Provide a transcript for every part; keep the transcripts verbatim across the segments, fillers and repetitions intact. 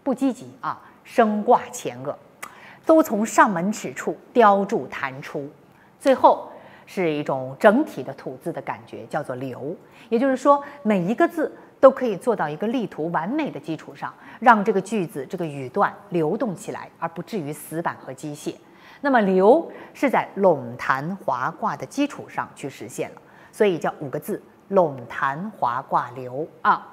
不积极啊，生挂前额，都从上门齿处雕铸弹出，最后是一种整体的吐字的感觉，叫做流。也就是说，每一个字都可以做到一个力图完美的基础上，让这个句子、这个语段流动起来，而不至于死板和机械。那么流是在拢弹划挂的基础上去实现了，所以叫五个字：拢弹划挂流啊。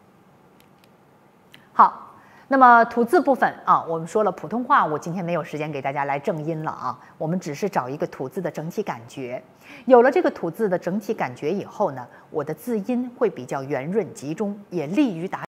好，那么吐字部分啊，我们说了普通话，我今天没有时间给大家来正音了啊，我们只是找一个吐字的整体感觉。有了这个吐字的整体感觉以后呢，我的字音会比较圆润集中，也利于达